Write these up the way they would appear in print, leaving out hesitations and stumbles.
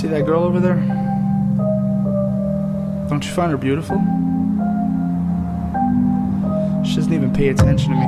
See that girl over there? Don't you find her beautiful? She doesn't even pay attention to me.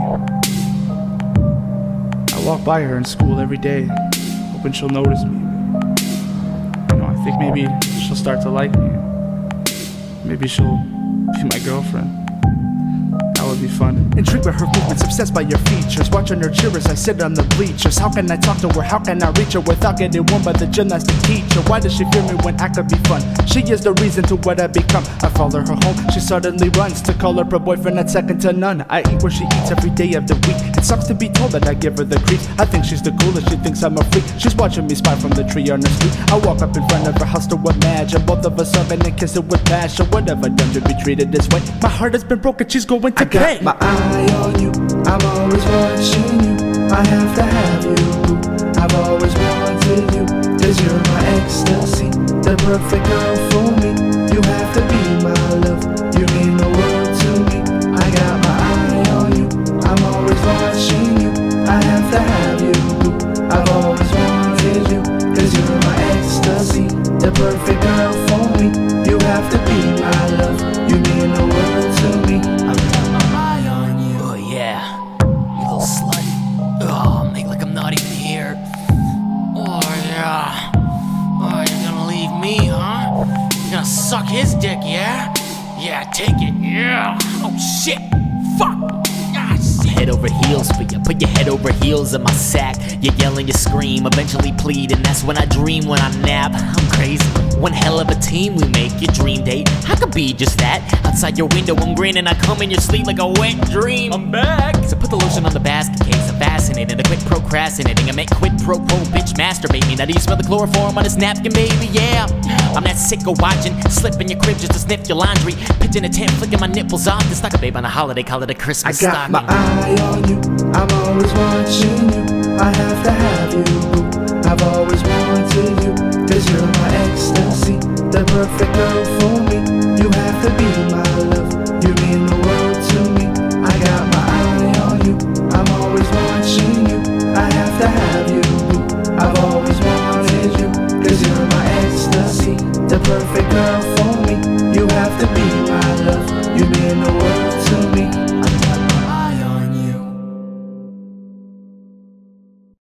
I walk by her in school every day, hoping she'll notice me. You know, I think maybe she'll start to like me. Maybe she'll be my girlfriend. That would be fun. Intrigued by her movements, obsessed by your features. Watching her cheer as I sit on the bleachers. How can I talk to her? How can I reach her without getting warned by the gymnastic teacher? Why does she fear me when I could be fun? She is the reason to what I become. I follow her home, she suddenly runs to call up her boyfriend that's second to none. I eat where she eats every day of the week. It sucks to be told that I give her the creeps. I think she's the coolest, she thinks I'm a freak. She's watching me spy from the tree on the street. I walk up in front of her house to imagine both of us hugging and kissing with passion. Whatever done to be treated this way. My heart has been broken, she's going to got my eye on you, I'm always watching you. I have to have you, boo. I've always wanted you, 'cause you're my ecstasy, the perfect girl for me. You have to be my love, you mean the world to me. I got my eye on you, I'm always watching you. I have to have you, boo. I've always wanted you, 'cause you're my ecstasy, the perfect girl for me. You have to be my love, you mean the world to me. You gonna suck his dick, yeah? Yeah, take it, yeah. Oh shit, fuck. Ah, shit. Head over heels for you, put your head over heels in my sack. You yell and you scream, eventually plead, and that's when I dream when I nap. I'm crazy, one hell of a team we make. Your dream date, I could be just that. Outside your window I'm grinning, I come in your sleep like a wet dream. I'm back. So put the lotion on the basket case, I'm fascinated. I quit procrastinating, I meant quid pro quo, bitch masturbate me. Now do you smell the chloroform on this napkin, baby? Yeah. I'm that sicko watching, slip in your crib just to sniff your laundry. Pitching a tent, flicking my nipples off. It's like a babe on a holiday, call it a Christmas I got stocking. my eye on you, I'm always watching you. I have to have you, boo. I've always wanted you, 'cause you're my ecstasy, the perfect girl for me. You have to be my love,